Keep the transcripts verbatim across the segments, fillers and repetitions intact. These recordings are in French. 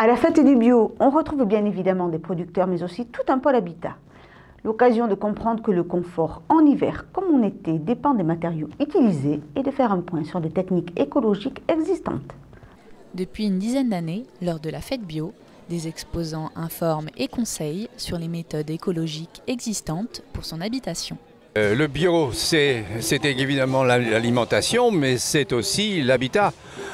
À la fête du bio, on retrouve bien évidemment des producteurs, mais aussi tout un pôle habitat. L'occasion de comprendre que le confort en hiver comme en été dépend des matériaux utilisés et de faire un point sur des techniques écologiques existantes. Depuis une dizaine d'années, lors de la fête bio, des exposants informent et conseillent sur les méthodes écologiques existantes pour son habitation. Euh, le bio, c'est évidemment l'alimentation, mais c'est aussi l'habitat.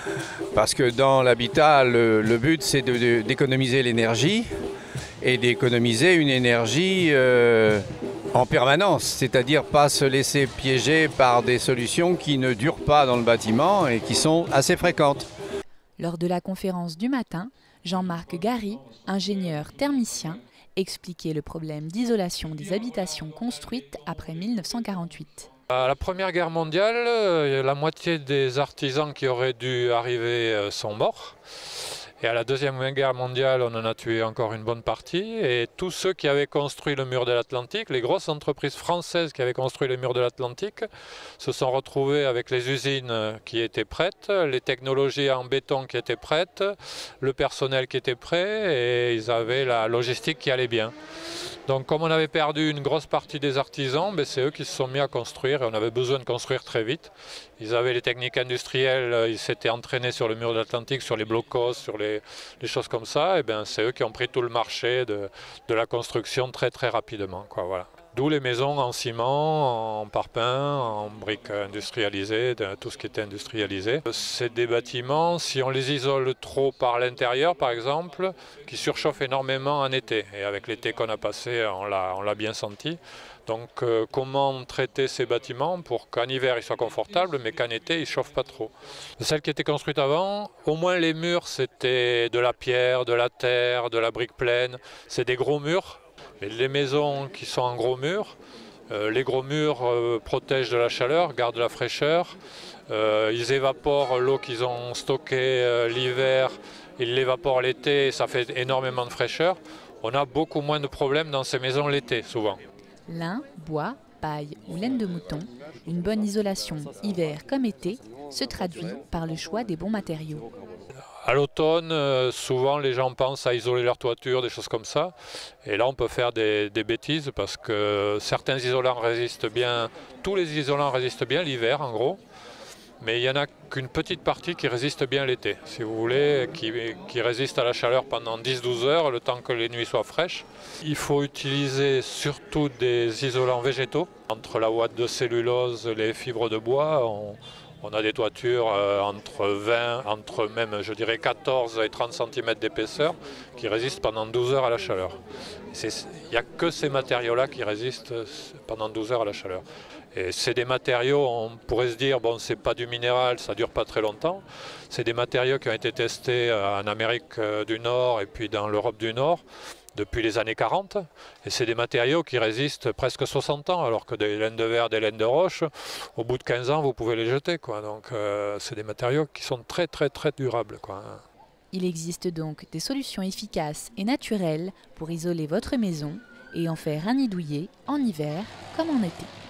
Parce que dans l'habitat, le, le but, c'est d'économiser l'énergie et d'économiser une énergie euh, en permanence, c'est-à-dire pas se laisser piéger par des solutions qui ne durent pas dans le bâtiment et qui sont assez fréquentes. Lors de la conférence du matin, Jean-Marc Gary, ingénieur thermicien, expliquait le problème d'isolation des habitations construites après mille neuf cent quarante-huit. À la Première Guerre mondiale, la moitié des artisans qui auraient dû arriver sont morts. Et à la Deuxième Guerre mondiale, on en a tué encore une bonne partie. Et tous ceux qui avaient construit le mur de l'Atlantique, les grosses entreprises françaises qui avaient construit le mur de l'Atlantique, se sont retrouvés avec les usines qui étaient prêtes, les technologies en béton qui étaient prêtes, le personnel qui était prêt, et ils avaient la logistique qui allait bien. Donc comme on avait perdu une grosse partie des artisans, ben c'est eux qui se sont mis à construire, et on avait besoin de construire très vite. Ils avaient les techniques industrielles, ils s'étaient entraînés sur le mur de l'Atlantique, sur les blocos, sur les, les choses comme ça, et ben c'est eux qui ont pris tout le marché de, de la construction très très rapidement, quoi, voilà. D'où les maisons en ciment, en parpaing, en briques industrialisées, tout ce qui était industrialisé. C'est des bâtiments, si on les isole trop par l'intérieur par exemple, qui surchauffent énormément en été. Et avec l'été qu'on a passé, on l'a bien senti. Donc euh, comment traiter ces bâtiments pour qu'en hiver ils soient confortables, mais qu'en été ils ne chauffent pas trop. Celles qui étaient construites avant, au moins les murs c'était de la pierre, de la terre, de la brique pleine, c'est des gros murs. Et les maisons qui sont en gros murs, euh, les gros murs euh, protègent de la chaleur, gardent la fraîcheur, euh, ils évaporent l'eau qu'ils ont stockée euh, l'hiver, ils l'évaporent l'été et ça fait énormément de fraîcheur. On a beaucoup moins de problèmes dans ces maisons l'été, souvent. Lin, bois, paille ou laine de mouton, une bonne isolation hiver comme été se traduit par le choix des bons matériaux. À l'automne, euh, souvent les gens pensent à isoler leur toiture, des choses comme ça. Et là on peut faire des, des bêtises parce que certains isolants résistent bien, tous les isolants résistent bien l'hiver en gros. Mais il n'y en a qu'une petite partie qui résiste bien l'été, si vous voulez, qui, qui résiste à la chaleur pendant dix à douze heures, le temps que les nuits soient fraîches. Il faut utiliser surtout des isolants végétaux. Entre la ouate de cellulose, les fibres de bois, on, on a des toitures euh, entre vingt, entre même je dirais quatorze et trente centimètres d'épaisseur qui résistent pendant douze heures à la chaleur. Il n'y a que ces matériaux-là qui résistent pendant douze heures à la chaleur. Et c'est des matériaux, on pourrait se dire, bon, c'est pas du minéral, ça dure pas très longtemps. C'est des matériaux qui ont été testés en Amérique du Nord et puis dans l'Europe du Nord depuis les années quarante. Et c'est des matériaux qui résistent presque soixante ans, alors que des laines de verre, des laines de roche, au bout de quinze ans, vous pouvez les jeter, quoi. Donc euh, c'est des matériaux qui sont très très très durables, quoi. Il existe donc des solutions efficaces et naturelles pour isoler votre maison et en faire un nid douillet en hiver comme en été.